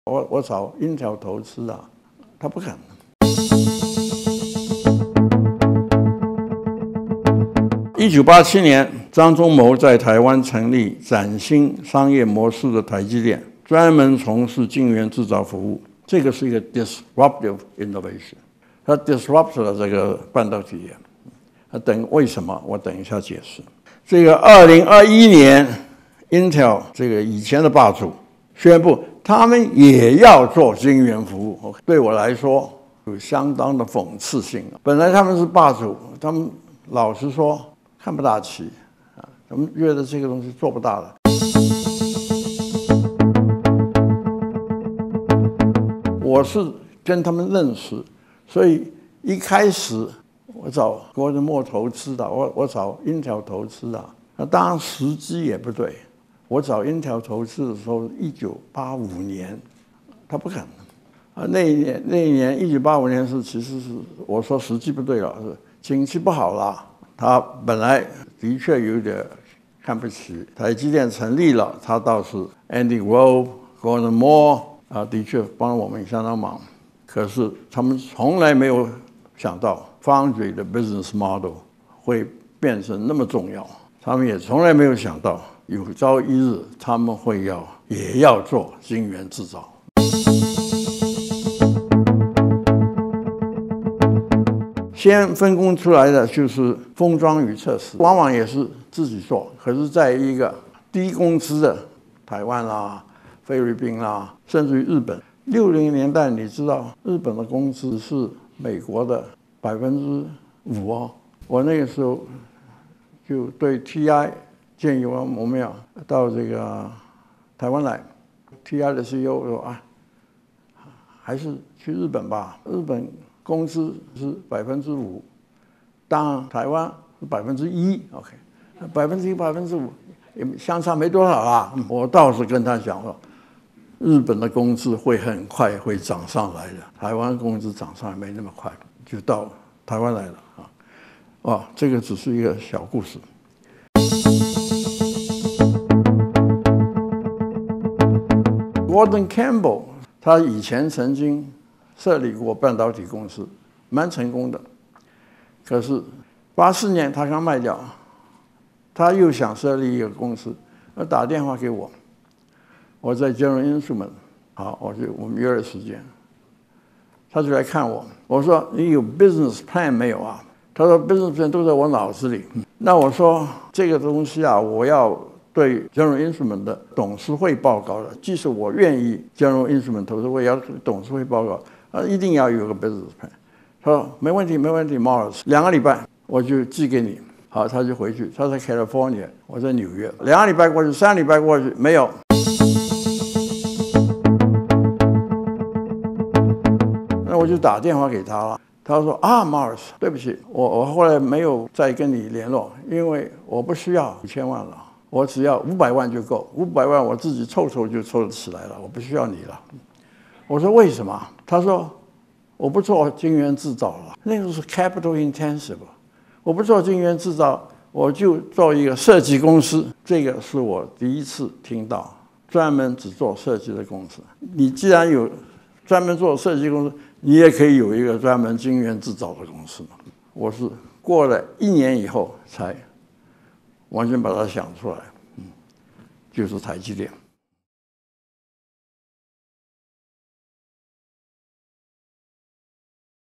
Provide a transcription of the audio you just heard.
我找Intel投资啊，他不肯。1987年，张忠谋在台湾成立崭新商业模式的台积电，专门从事晶圆制造服务。这个是一个 disruptive innovation， 它 disrupt 了这个半导体业。为什么？我等一下解释。这个2021年 ，Intel 这个以前的霸主宣布，他们也要做晶圆服务。对我来说，有相当的讽刺性。本来他们是霸主，他们老实说看不大起啊，他们觉得这个东西做不大了。我是跟他们认识，所以一开始我找Gordon Moore投资的，我找Intel投资的。那当然时机也不对。我找Intel投资的时候，1985年，他不肯。那一年1985年其实是我说时机不对了，是景气不好了。他本来的确有点看不起台积电成立了，他倒是 Andy Grove、Gordon Moore 的确帮了我们相当忙。可是他们从来没有想到 Foundry 的 business model 会变成那么重要，他们也从来没有想到有朝一日他们也要做晶圆制造。先分工出来的就是封装与测试，往往也是自己做，可是在一个低工资的台湾啦、菲律宾啦，甚至于日本。60年代你知道日本的工资是美国的5%哦。我那个时候就对 TI 建议我们要到这个台湾来。TI 的 CEO 说啊，还是去日本吧，日本工资是5%，当然台湾是1%。OK，1%、5%也相差没多少啦。我倒是跟他讲说，日本的工资会很快会涨上来的，台湾工资涨上来没那么快，就到台湾来了啊。这个只是一个小故事。Gordon Campbell 他以前曾经设立过半导体公司，蛮成功的。可是84年他刚卖掉，他又想设立一个公司，他打电话给我。我在 General Instrument， 好，我们约了时间，他就来看我。我说你有 business plan 没有啊？他说 business plan 都在我脑子里。那我说这个东西啊，我要对 General Instrument 的董事会报告的。即使我愿意 General Instrument 投资，我也要董事会报告，一定要有个 business plan。他说没问题，Morris， 2个礼拜我就寄给你。好，他就回去。他在 California， 我在纽约。2个礼拜过去，3个礼拜过去，没有。那我就打电话给他了。他说啊 ，Morris， 对不起，我后来没有再跟你联络，因为我不需要5000万了，我只要500万就够，500万我自己凑就凑得起来了，我不需要你了。我说为什么？他说我不做晶圆制造了，那个是 capital intensive， 我不做晶圆制造，我就做一个设计公司。这个是我第一次听到专门只做设计的公司。你既然有专门做设计公司，你也可以有一个专门晶圆制造的公司嘛。我是过了1年以后才完全把它想出来，就是台积电。